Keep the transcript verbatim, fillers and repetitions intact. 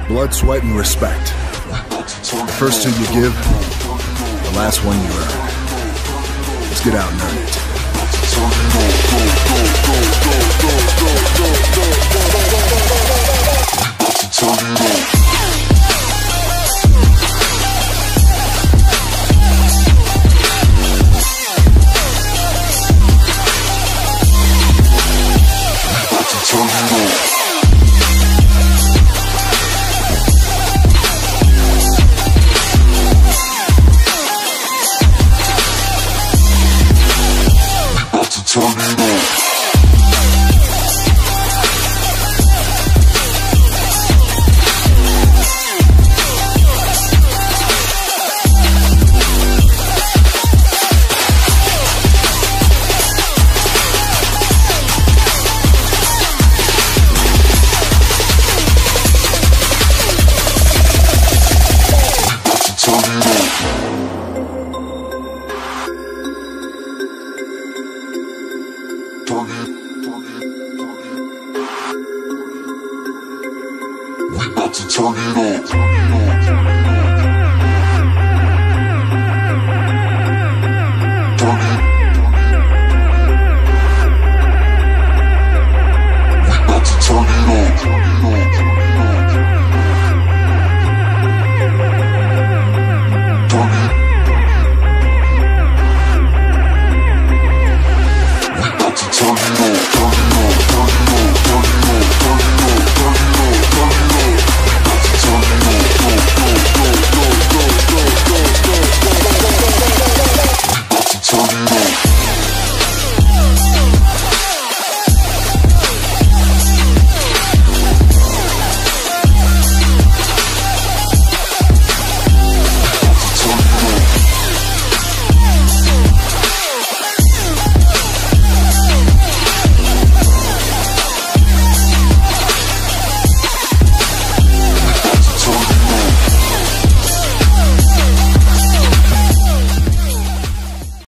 Blood, sweat, and respect. The first two you give, the last one you earn. Let's get out and earn it. We about to turn it up.